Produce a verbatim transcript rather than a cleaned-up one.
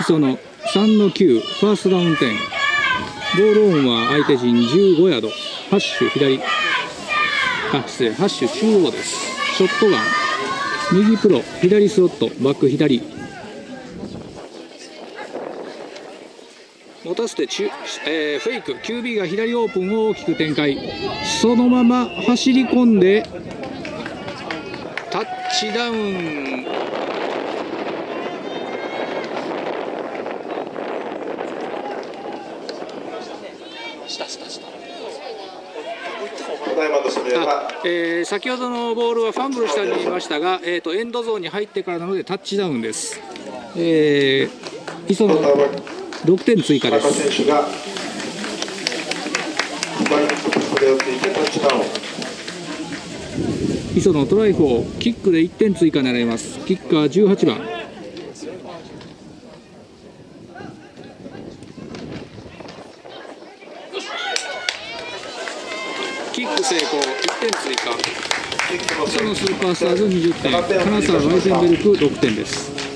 磯野さんのきゅう、ファーストダウン点。ボールオンは相手陣じゅうごヤード、ハッシュ左、あ、失礼、ハッシュ中央です。ショットガン、右プロ、左スロット、バック左。持たせて中、えー、フェイク、キュービー が左オープンを大きく展開。そのまま走り込んで、タッチダウン。あえー、先ほどのボールはファンブルしたにいましたが、えー、とエンドゾーンに入ってからなのでタッチダウンです。えー、磯野ろくてん追加です。磯野トライフォー、キックでいってん追加狙います。キッカーじゅうはちばん。キック成功、いってん追加。そのスーパースターズにじゅってん、金沢ライゼンベルクろくてんです。